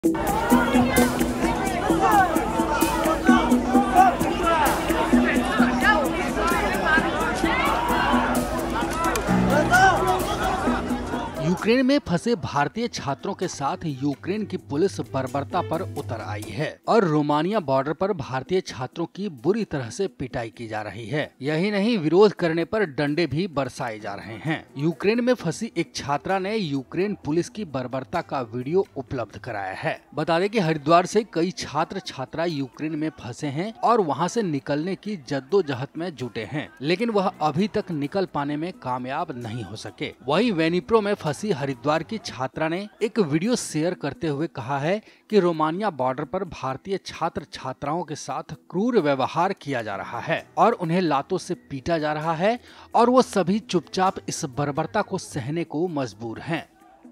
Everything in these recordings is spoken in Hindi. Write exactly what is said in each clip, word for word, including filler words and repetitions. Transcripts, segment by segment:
यूक्रेन में फंसे भारतीय छात्रों के साथ यूक्रेन की पुलिस बर्बरता पर उतर आई है और रोमानिया बॉर्डर पर भारतीय छात्रों की बुरी तरह से पिटाई की जा रही है। यही नहीं, विरोध करने पर डंडे भी बरसाए जा रहे हैं। यूक्रेन में फंसी एक छात्रा ने यूक्रेन पुलिस की बर्बरता का वीडियो उपलब्ध कराया है। बता दें कि हरिद्वार से कई छात्र छात्रा यूक्रेन में फंसे हैं और वहां से निकलने की जद्दोजहद में जुटे हैं, लेकिन वह अभी तक निकल पाने में कामयाब नहीं हो सके। वहीं वेनिप्रो में फंसी हरिद्वार की छात्रा ने एक वीडियो शेयर करते हुए कहा है कि रोमानिया बॉर्डर पर भारतीय छात्र छात्राओं के साथ क्रूर व्यवहार किया जा रहा है और उन्हें लातों से पीटा जा रहा है और वो सभी चुपचाप इस बर्बरता को सहने को मजबूर हैं।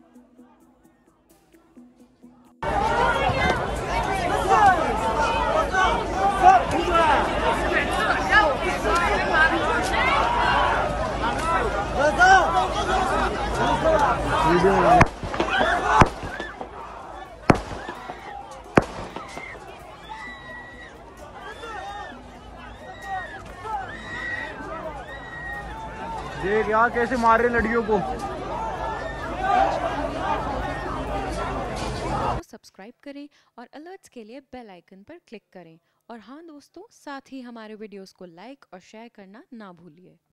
देख यार कैसे मार रहे लड़कियों को। सब्सक्राइब करें और अलर्ट्स के लिए बेल आइकन पर क्लिक करें। और हाँ दोस्तों, साथ ही हमारे वीडियोस को लाइक और शेयर करना ना भूलिए।